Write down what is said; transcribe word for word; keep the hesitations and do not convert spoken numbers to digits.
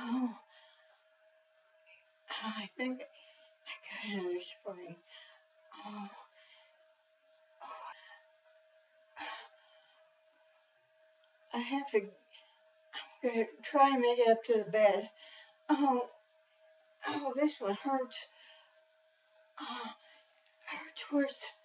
Oh, I think I got another sprain. Oh, I have to go try to make it up to the bed. Oh, oh, this one hurts. Oh, hurts worse